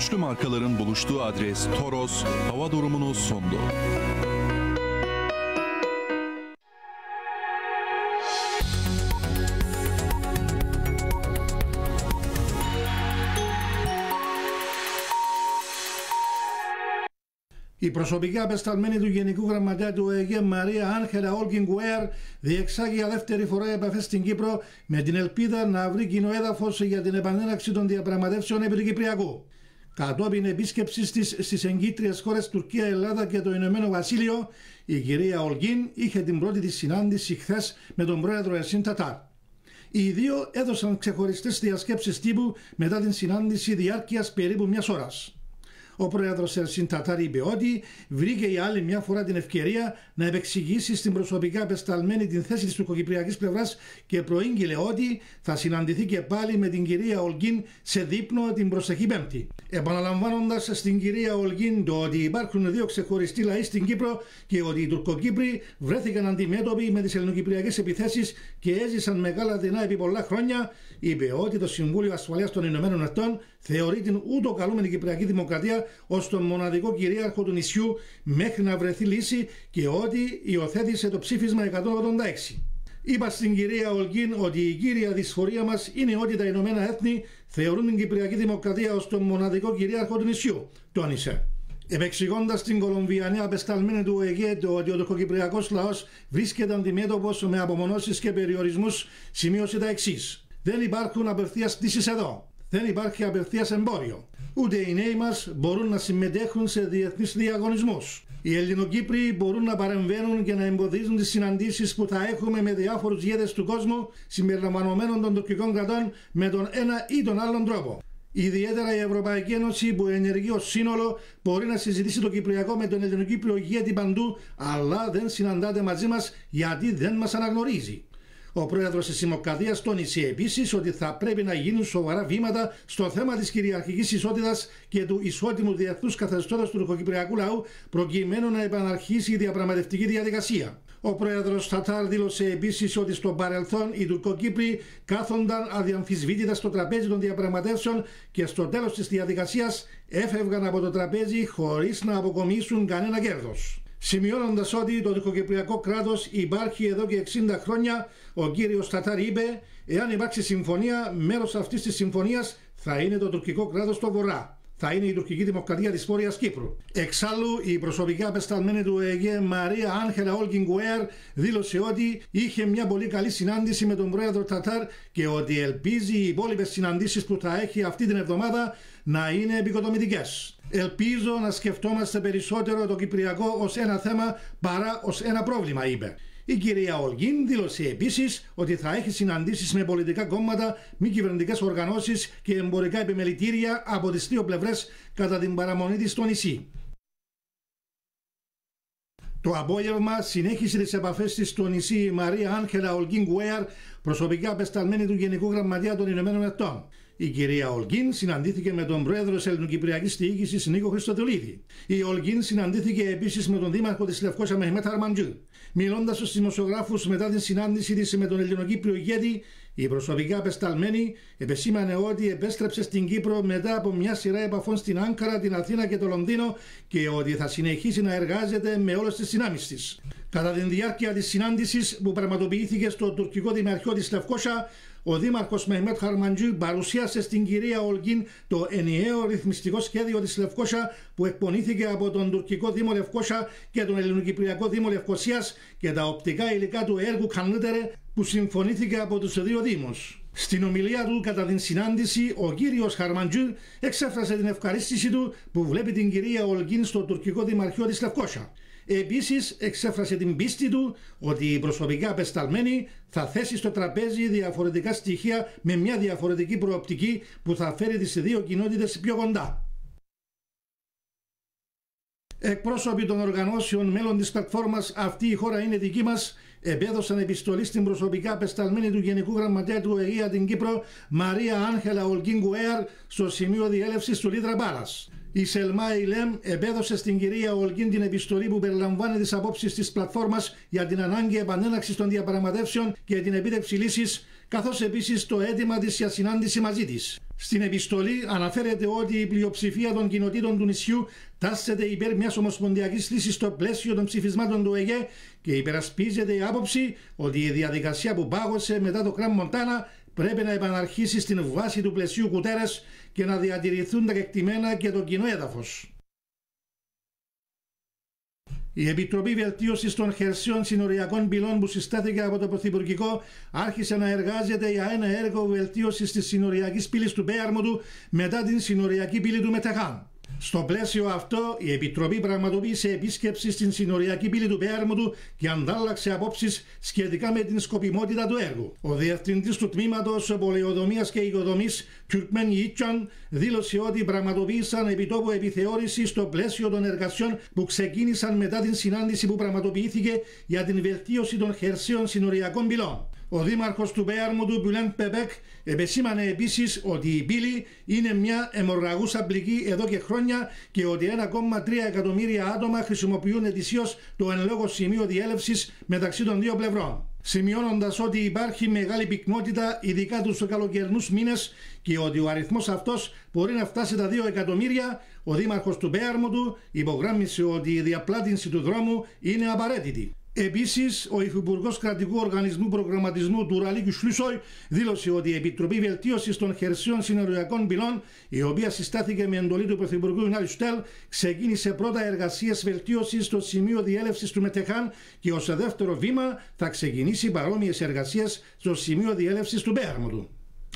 güçlü markaların buluştuğu adres Toros hava durumunu sundu. Η προσωπική απεσταλμένη του Γενικού Γραμματέα του ΟΕΓΕ Μαρία Άγχελα Όλγκιν Γκουέαρ διεξάγει για δεύτερη φορά επαφές στην Κύπρο με την ελπίδα να βρει κοινό έδαφος για την επανέναρξη των διαπραγματεύσεων επί του Κυπριακού. Κατόπιν επίσκεψης της στις εγκύτριες χώρες Τουρκία, Ελλάδα και το Ηνωμένο Βασίλειο, η κυρία Όλγκιν είχε την πρώτη της συνάντηση χθες με τον πρόεδρο Ερσίν Τατάρ. Οι δύο έδωσαν ξεχωριστές διασκέψεις τύπου μετά την συνάντηση διάρκειας περίπου μιας ώρας. Ο πρόεδρος Ερσίν Τατάρ είπε ότι βρήκε για άλλη μια φορά την ευκαιρία να επεξηγήσει στην προσωπικά απεσταλμένη την θέση της τουρκοκυπριακής πλευράς και προήγγειλε ότι θα συναντηθεί και πάλι με την κυρία Όλγκιν σε δείπνο την προσεχή Πέμπτη. Επαναλαμβάνοντας στην κυρία Όλγκιν το ότι υπάρχουν δύο ξεχωριστοί λαοί στην Κύπρο και ότι οι Τουρκοκύπροι βρέθηκαν αντιμέτωποι με τις ελληνοκυπριακές επιθέσεις και έζησαν μεγάλα δεινά επί πολλά χρόνια, είπε ότι το Συμβούλιο Ασφαλείας των Ηνωμένων Εθνών θεωρεί την ούτω καλούμενη Κυπριακή Δημοκρατία ως τον μοναδικό κυρίαρχο του νησιού μέχρι να βρεθεί λύση και ότι υιοθέτησε το ψήφισμα 186. Είπα στην κυρία Όλγκιν ότι η κύρια δυσφορία μας είναι ότι τα Ηνωμένα Έθνη θεωρούν την Κυπριακή Δημοκρατία ως τον μοναδικό κυρίαρχο του νησιού, τόνισε. Επεξηγώντας την Κολομβιανή απεσταλμένη του ΟΕΓΕ ότι ο τουρκοκυπριακός λαός βρίσκεται αντιμέτωπος με απομονώσεις και περιορισμούς, σημείωσε τα εξής. Δεν υπάρχουν απευθείας πτήσεις εδώ. Δεν υπάρχει απευθείας εμπόριο. Ούτε οι νέοι μας μπορούν να συμμετέχουν σε διεθνείς διαγωνισμούς. Οι Ελληνοκύπροι μπορούν να παρεμβαίνουν και να εμποδίζουν τις συναντήσεις που θα έχουμε με διάφορους ηγέτες του κόσμου, συμπεριλαμβανομένων των τουρκικών κρατών, με τον ένα ή τον άλλον τρόπο. Ιδιαίτερα η Ευρωπαϊκή Ένωση, που ενεργεί ως σύνολο, μπορεί να συζητήσει το Κυπριακό με τον Ελληνοκύπριο ηγέτη παντού, αλλά δεν συναντάται μαζί μας γιατί δεν μας αναγνωρίζει. Ο πρόεδρος της Δημοκρατίας τόνισε επίσης ότι θα πρέπει να γίνουν σοβαρά βήματα στο θέμα της κυριαρχικής ισότητας και του ισότιμου διεθνούς καθεστώτος του τουρκοκυπριακού λαού, προκειμένου να επαναρχίσει η διαπραγματευτική διαδικασία. Ο πρόεδρος Τατάρ δήλωσε επίσης ότι στο παρελθόν οι Τουρκοκύπροι κάθονταν αδιαμφισβήτητα στο τραπέζι των διαπραγματεύσεων και στο τέλος της διαδικασίας έφευγαν από το τραπέζι χωρίς να αποκομίσουν κανένα κέρδος. Σημειώνοντας ότι το τουρκοκυπριακό κράτος υπάρχει εδώ και 60 χρόνια, ο κύριος Τατάρ είπε: εάν υπάρξει συμφωνία, μέρος αυτής της συμφωνίας θα είναι το τουρκικό κράτος στο βορρά. Θα είναι η τουρκική δημοκρατία της Βόρειας Κύπρου. Εξάλλου, η προσωπικά απεσταλμένη του ΟΕΓΕ Μαρία Άγχελα Όλγκιν Γκουέαρ δήλωσε ότι είχε μια πολύ καλή συνάντηση με τον πρόεδρο Τατάρ και ότι ελπίζει οι υπόλοιπες συναντήσεις που θα έχει αυτή την εβδομάδα να είναι επικοδομητικές. Ελπίζω να σκεφτόμαστε περισσότερο το Κυπριακό ως ένα θέμα παρά ως ένα πρόβλημα, είπε. Η κυρία Όλγκιν δήλωσε επίσης ότι θα έχει συναντήσεις με πολιτικά κόμματα, μη κυβερνητικές οργανώσεις και εμπορικά επιμελητήρια από τις δύο πλευρές κατά την παραμονή της στο νησί. Το απόγευμα συνέχισε τις επαφές της στο νησί η Μαρία Άγχελα Όλγκιν Γκουέαρ, προσωπικά απεσταλμένη του Γενικού Γραμματέα των Ηνωμένων Εθνών. Η κυρία Όλγκιν συναντήθηκε με τον πρόεδρο της Ελληνοκυπριακής Διοίκησης Νίκο Χριστοδουλίδη. Η Όλγκιν συναντήθηκε επίσης με τον δήμαρχο της Λευκώσας Μεχμέτ Χαρμαντζού. Μιλώντας στους δημοσιογράφους μετά την συνάντησή της με τον Ελληνοκύπριο ηγέτη, η προσωπικά απεσταλμένη επεσήμανε ότι επέστρεψε στην Κύπρο μετά από μια σειρά επαφών στην Άνκαρα, την Αθήνα και το Λονδίνο και ότι θα συνεχίσει να εργάζεται με όλες τις δυνάμεις της. Κατά τη διάρκεια της συνάντησης που πραγματοποιήθηκε στο τουρκικό δημαρχείο της Λευκώσα, ο δήμαρχος Μεχμέτ Χαρμαντζού παρουσίασε στην κυρία Όλγκιν το ενιαίο ρυθμιστικό σχέδιο της Λευκώσα που εκπονήθηκε από τον τουρκικό Δήμο Λευκώσα και τον Ελληνοκυπριακό Δήμο Λευκωσίας και τα οπτικά υλικά του έργου Κανούτερε που συμφωνήθηκε από τους δύο Δήμους. Στην ομιλία του κατά την συνάντηση, ο κύριος Χαρμαντζού εξέφρασε την ευχαρίστηση του που βλέπει την κυρία Όλγκιν στο τουρκικό δημαρχείο της Λευκώσα. Επίσης, εξέφρασε την πίστη του ότι η προσωπικά απεσταλμένη θα θέσει στο τραπέζι διαφορετικά στοιχεία με μια διαφορετική προοπτική που θα φέρει τις δύο κοινότητες πιο κοντά. Εκπρόσωποι των οργανώσεων μέλων της πλατφόρμας «Αυτή η χώρα είναι δική μας» επέδωσαν επιστολή στην προσωπικά απεσταλμένη του Γενικού Γραμματέα του ΟΕΓΕ για την Κύπρο Μαρία Άγχελα Όλγκιν Γκουέαρ στο σημείο διέλευσης του Λίδρα Μπάρας. Η Σελμά Ιλέμ επέδωσε στην κυρία Όλγκιν την επιστολή που περιλαμβάνει τις απόψεις της πλατφόρμας για την ανάγκη επανέναξης των διαπραγματεύσεων και την επίτευξη λύσης, καθώς επίσης το αίτημα της για συνάντηση μαζί της. Στην επιστολή αναφέρεται ότι η πλειοψηφία των κοινοτήτων του νησιού τάσσεται υπέρ μιας ομοσπονδιακής λύσης στο πλαίσιο των ψηφισμάτων του ΟΕΓΕ και υπερασπίζεται η άποψη ότι η διαδικασία που πάγωσε μετά το Κραν Μοντάνα πρέπει να επαναρχίσει στην βάση του πλαισίου Κουτέρες και να διατηρηθούν τα κεκτημένα και το κοινό έδαφος. Η Επιτροπή Βελτίωσης των Χερσαίων Συνοριακών Πυλών που συστάθηκε από το Πρωθυπουργικό άρχισε να εργάζεται για ένα έργο βελτίωσης της συνοριακής πύλης του Πέαρμοντου μετά την συνοριακή πύλη του Μετεχάν. Στο πλαίσιο αυτό, η Επιτροπή πραγματοποίησε επίσκεψη στην συνοριακή πύλη του Πέαρμοντου και αντάλλαξε απόψεις σχετικά με την σκοπιμότητα του έργου. Ο Διευθυντής του Τμήματος Πολεοδομίας και Οικοδομής, Τουρκμέν Ιτσάν, δήλωσε ότι πραγματοποίησαν επιτόπου επιθεώρηση στο πλαίσιο των εργασιών που ξεκίνησαν μετά την συνάντηση που πραγματοποιήθηκε για την βελτίωση των χερσαίων συνοριακών πυλών. Ο δήμαρχος του Πέαρμοντου, Μπουλέντ Πεπέκ, επεσήμανε επίσης ότι η πύλη είναι μια αιμορραγούσα πληγή εδώ και χρόνια και ότι 1,3 εκατομμύρια άτομα χρησιμοποιούν ετησίως το εν λόγω σημείο διέλευσης μεταξύ των δύο πλευρών. Σημειώνοντας ότι υπάρχει μεγάλη πυκνότητα, ειδικά τους καλοκαιρινούς μήνες, και ότι ο αριθμός αυτός μπορεί να φτάσει τα 2 εκατομμύρια, ο δήμαρχος του Πέαρμοντου υπογράμμισε ότι η διαπλάτηση του δρόμου είναι απαραίτητη. Επίσης, ο Υφυπουργός Κρατικού Οργανισμού Προγραμματισμού του Ραλίκου Σλούσοϊ δήλωσε ότι η Επιτροπή Βελτίωσης των Χερσαίων Συνοριακών Πυλών, η οποία συστάθηκε με εντολή του Πρωθυπουργού Ιουνάριου Στέλ, ξεκίνησε πρώτα εργασίες βελτίωσης στο σημείο διέλευσης του Μετεχάν και ως δεύτερο βήμα θα ξεκινήσει παρόμοιες εργασίες στο σημείο διέλευσης του Πέαρμοντου.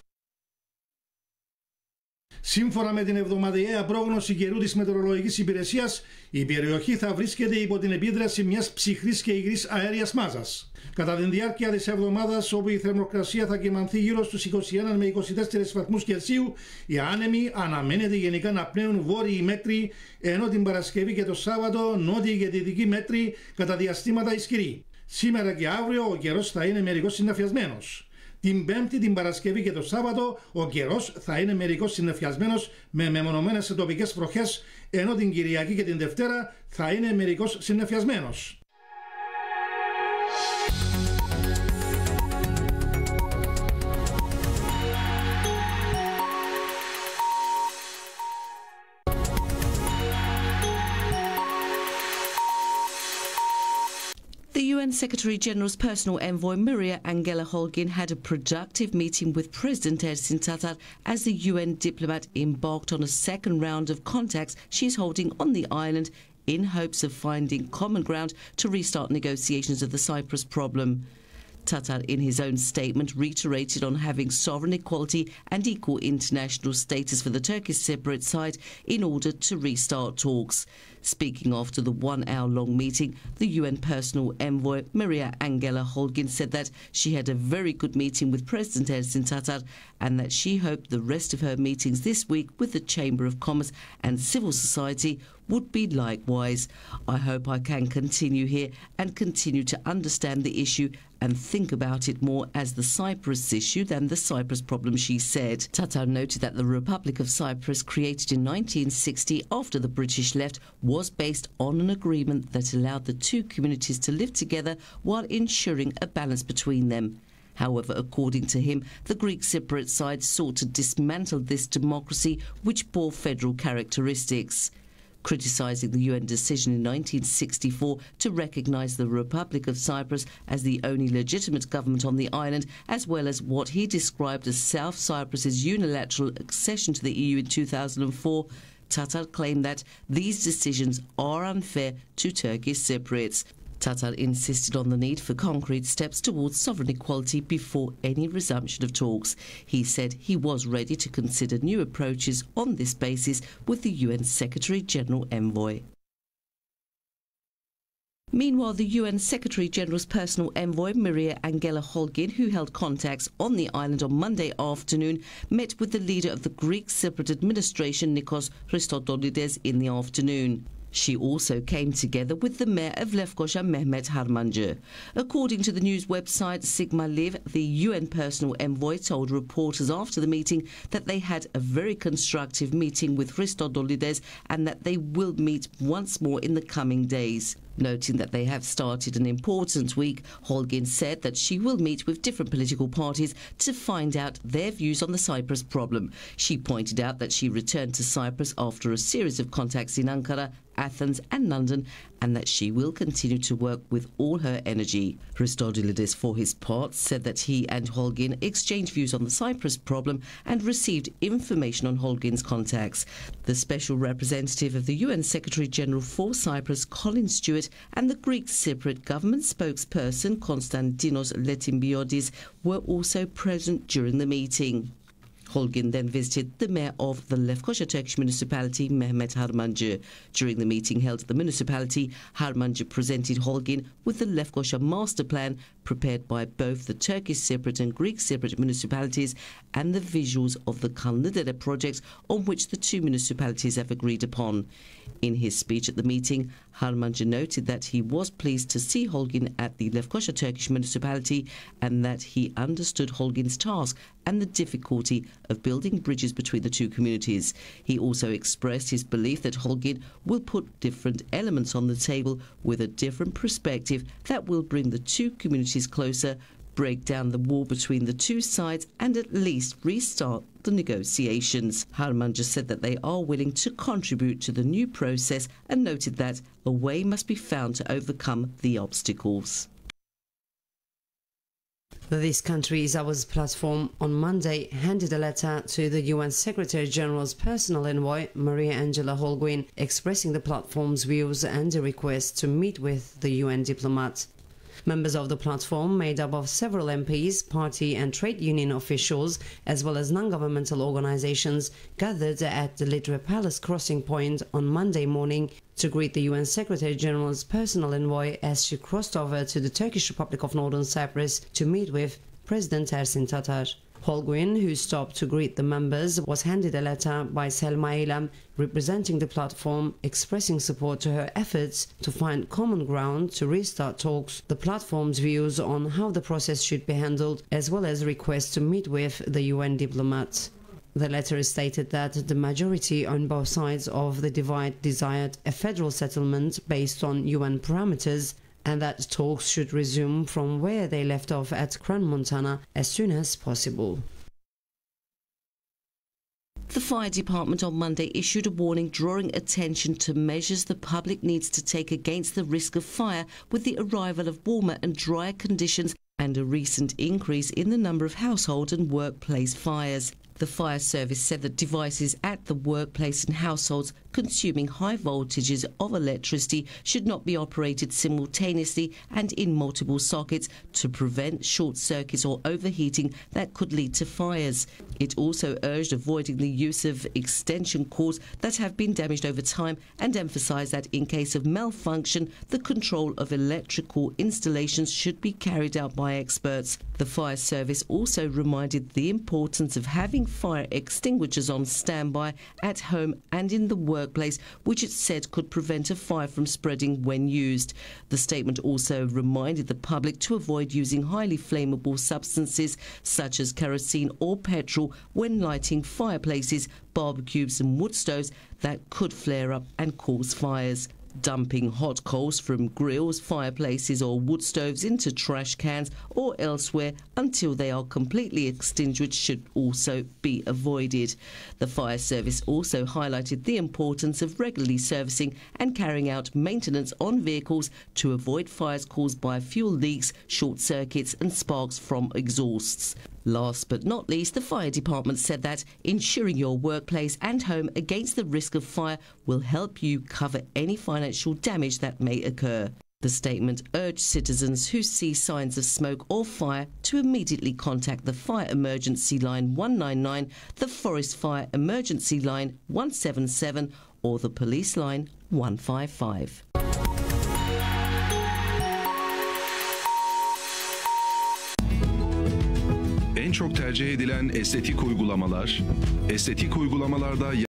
Σύμφωνα με την εβδομαδιαία πρόγνωση καιρού της Μετεωρολογικής Υπηρεσίας, η περιοχή θα βρίσκεται υπό την επίδραση μιας ψυχρής και υγρής αέριας μάζας. Κατά την διάρκεια της εβδομάδας, όπου η θερμοκρασία θα κυμανθεί γύρω στους 21 με 24 βαθμούς Κελσίου, οι άνεμοι αναμένεται γενικά να πνέουν βόρειοι μέτροι, ενώ την Παρασκευή και το Σάββατο νότιοι και δυτικοί μέτροι κατά διαστήματα ισχυροί. Σήμερα και αύριο ο καιρός θα είναι μερικώς συννεφιασμένος. Την Πέμπτη, την Παρασκευή και το Σάββατο ο καιρός θα είναι μερικώς συννεφιασμένος με μεμονωμένες τοπικές βροχές, ενώ την Κυριακή και την Δευτέρα θα είναι μερικώς συννεφιασμένος. The UN Secretary-General's personal envoy Maria Angela Holguin had a productive meeting with President Ersin Tatar as the UN diplomat embarked on a second round of contacts she's holding on the island in hopes of finding common ground to restart negotiations of the Cyprus problem. Tatar, in his own statement, reiterated on having sovereign equality and equal international status for the Turkish Cypriot side in order to restart talks. Speaking after the one-hour-long meeting, the UN personal envoy Maria Angela Holguin said that she had a very good meeting with President Ersin Tatar and that she hoped the rest of her meetings this week with the Chamber of Commerce and civil society would be likewise. I hope I can continue here and continue to understand the issue and think about it more as the Cyprus issue than the Cyprus problem, she said. Tatar noted that the Republic of Cyprus, created in 1960 after the British left, was based on an agreement that allowed the two communities to live together while ensuring a balance between them. However, according to him, the Greek Cypriot side sought to dismantle this democracy, which bore federal characteristics. Criticising the UN decision in 1964 to recognise the Republic of Cyprus as the only legitimate government on the island, as well as what he described as South Cyprus's unilateral accession to the EU in 2004, Tatar claimed that these decisions are unfair to Turkish Cypriots. Tatar insisted on the need for concrete steps towards sovereign equality before any resumption of talks. He said he was ready to consider new approaches on this basis with the UN Secretary-General envoy. Meanwhile, the UN Secretary-General's personal envoy, Maria Angela Holguin, who held contacts on the island on Monday afternoon, met with the leader of the Greek Cypriot administration, Nikos Christodoulides, in the afternoon. She also came together with the mayor of Lefkoşa, Mehmet Harmancı. According to the news website Sigma Liv, the UN personal envoy told reporters after the meeting that they had a very constructive meeting with Christodoulides and that they will meet once more in the coming days. Noting that they have started an important week, Holguin said that she will meet with different political parties to find out their views on the Cyprus problem. She pointed out that she returned to Cyprus after a series of contacts in Ankara, Athens and London, and that she will continue to work with all her energy. Christodoulides, for his part, said that he and Holguin exchanged views on the Cyprus problem and received information on Holguin's contacts. The special representative of the UN Secretary-General for Cyprus, Colin Stewart, and the Greek Cypriot government spokesperson, Konstantinos Letimbiotis, were also present during the meeting. Holguin then visited the mayor of the Lefkoşa Turkish municipality, Mehmet Harmancı. During the meeting held at the municipality, Harmancı presented Holguin with the Lefkoşa master plan prepared by both the Turkish Cypriot and Greek Cypriot municipalities and the visuals of the Kanlıdere projects on which the two municipalities have agreed upon. In his speech at the meeting, Harmancı noted that he was pleased to see Holguin at the Lefkoşa Turkish municipality and that he understood Holguin's task and the difficulty of building bridges between the two communities. He also expressed his belief that Holguin will put different elements on the table with a different perspective that will bring the two communities closer, break down the wall between the two sides and at least restart the negotiations. Harmancı said that they are willing to contribute to the new process and noted that a way must be found to overcome the obstacles. This Country is Ours platform on Monday handed a letter to the UN Secretary-General's personal envoy, Maria Angela Holguin, expressing the platform's views and a request to meet with the UN diplomat. Members of the platform, made up of several MPs, party and trade union officials, as well as non-governmental organizations, gathered at the Litre Palace crossing point on Monday morning to greet the UN Secretary-General's personal envoy as she crossed over to the Turkish Republic of Northern Cyprus to meet with President Ersin Tatar. Holguin, who stopped to greet the members, was handed a letter by Selma Eylem, representing the platform, expressing support to her efforts to find common ground to restart talks, the platform's views on how the process should be handled, as well as requests to meet with the UN diplomat. The letter stated that the majority on both sides of the divide desired a federal settlement based on UN parameters, and that talks should resume from where they left off at Crans-Montana as soon as possible. The fire department on Monday issued a warning drawing attention to measures the public needs to take against the risk of fire with the arrival of warmer and drier conditions and a recent increase in the number of household and workplace fires. The fire service said that devices at the workplace and households consuming high voltages of electricity should not be operated simultaneously and in multiple sockets to prevent short circuits or overheating that could lead to fires. It also urged avoiding the use of extension cords that have been damaged over time and emphasised that in case of malfunction, the control of electrical installations should be carried out by experts. The fire service also reminded the importance of having fire extinguishers on standby at home and in the workplace, which it said could prevent a fire from spreading when used. The statement also reminded the public to avoid using highly flammable substances such as kerosene or petrol when lighting fireplaces, barbecues and wood stoves that could flare up and cause fires. Dumping hot coals from grills, fireplaces or wood stoves into trash cans or elsewhere until they are completely extinguished should also be avoided. The fire service also highlighted the importance of regularly servicing and carrying out maintenance on vehicles to avoid fires caused by fuel leaks, short circuits and sparks from exhausts. Last but not least, the fire department said that ensuring your workplace and home against the risk of fire will help you cover any financial damage that may occur. The statement urged citizens who see signs of smoke or fire to immediately contact the Fire Emergency Line 199, the Forest Fire Emergency Line 177 or the Police Line 155. En çok tercih edilen estetik uygulamalar, estetik uygulamalarda